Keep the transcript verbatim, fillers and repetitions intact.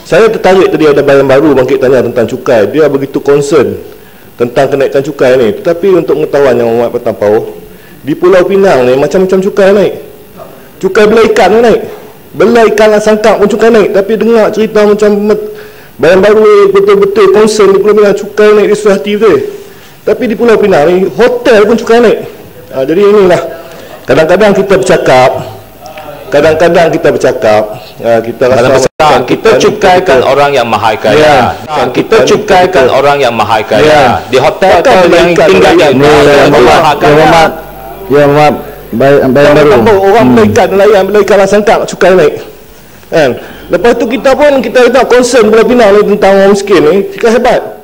Saya tertarik tadi ada Bayan Baru bangkit tanya tentang cukai. Dia begitu concern tentang kenaikan cukai ni. Tetapi untuk pengetahuan Yang Amat Bertempur, di Pulau Pinang ni macam-macam cukai naik. Cukai belah ikan ni naik. Belah ikan sangkap pun cukai naik. Tapi dengar cerita macam Bayan Baru ni betul-betul concern di Pulau Pinang, cukai naik di susah hati betul. Tapi di Pulau Pinang ni hotel pun cukai naik. Ha, jadi inilah kadang-kadang kita bercakap Kadang-kadang kita bercakap uh, kita rasa besar, kita cukaikan kita, orang yang mahal kaya. Ya, kita, kita cukaikan kita, orang yang mahal kaya. Ya. Di hotel atau yang tinggal yang mahal kaya. Ya, maaf. Bayan Baru. Orang hmm. belikan nelayan, belikan sangkap cukai naik. Kan? Lepas tu kita pun kita tak concern Pulau Pinang ni tentang orang miskin ni. Kita hebat.